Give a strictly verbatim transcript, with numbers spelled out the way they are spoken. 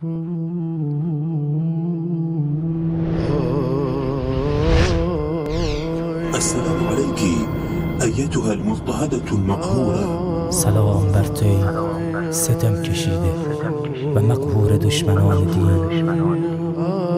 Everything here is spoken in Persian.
السلام عليك أيتها المضطهدة المقهورة. سلام بر توی ستم کشیده و مقهور دشمنان دین.